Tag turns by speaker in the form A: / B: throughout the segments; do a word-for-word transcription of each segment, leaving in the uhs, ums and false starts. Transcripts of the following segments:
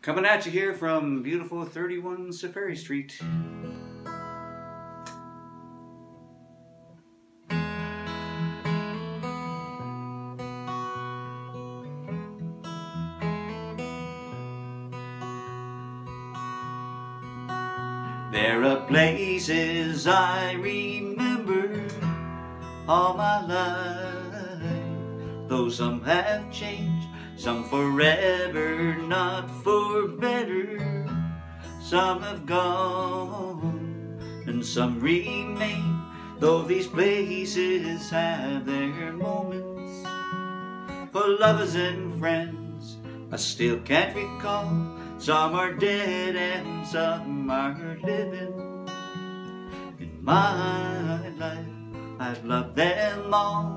A: Coming at you here from beautiful thirty-one Safari Street. There are places I remember all my life, though some have changed, some forever, not for better. Some have gone and some remain, though these places have their moments for lovers and friends I still can't recall. Some are dead and some are living. In my life I've loved them all.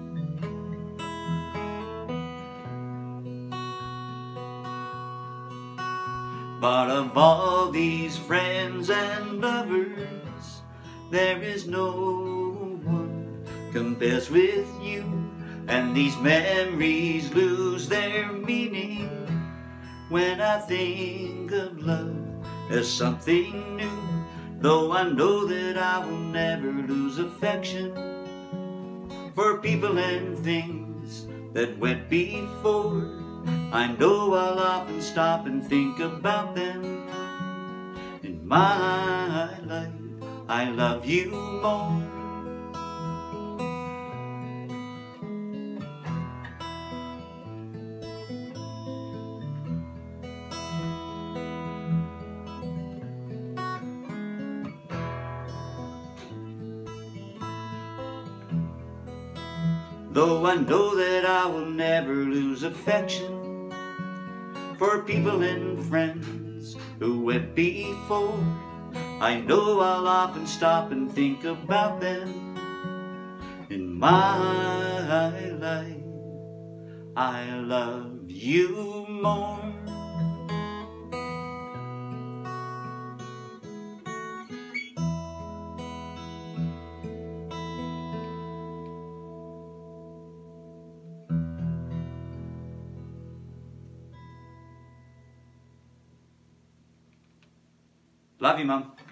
A: But of all these friends and lovers, there is no one compares with you. And these memories lose their meaning when I think of love as something new. Though I know that I will never lose affection for people and things that went before, I know I'll often stop and think about them. In my life, I love you more. Though I know that I will never lose affection for people and friends who went before, I know I'll often stop and think about them. In my life, I love you more. Love you, Mom.